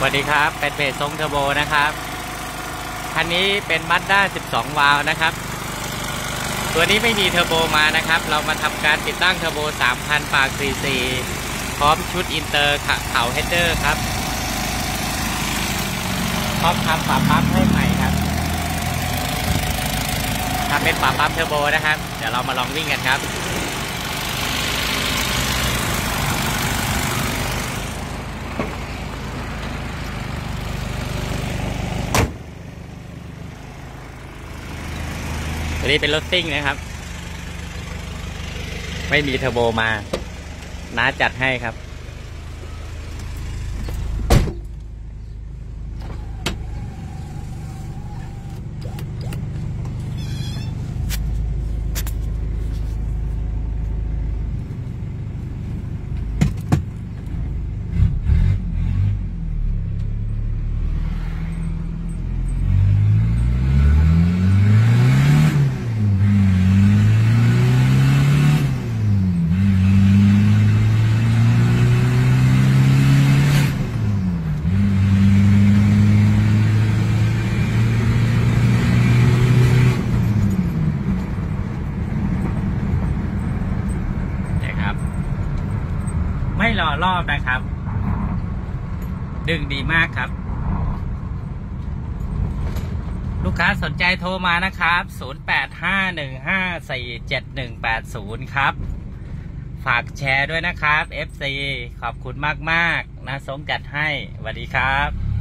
วัสดีครับเป็นเบสทรงเทอร์โบนะครับคันนี้เป็น Mazda 12 วาล์วนะครับตัวนี้ไม่มีเทอร์โบมานะครับเรามาทำการติดตั้งเทอร์โบ 3,000 ปาก 4C พร้อมชุดอินเตอร์เข่าเฮดเดอร์ครับพร้อมทำฝาปั๊มให้ใหม่ครับทำเป็นฝาปั๊มเทอร์โบนะครับเดี๋ยวเรามาลองวิ่งกันครับตัวนี้เป็นรถซิ่งนะครับไม่มีเทอร์โบมาน้าจัดให้ครับไม่รอรอบนะครับดึงดีมากครับลูกค้าสนใจโทรมานะครับ0851547180ครับฝากแชร์ด้วยนะครับ FC ขอบคุณมากๆนะสงจัดให้สวัสดีครับ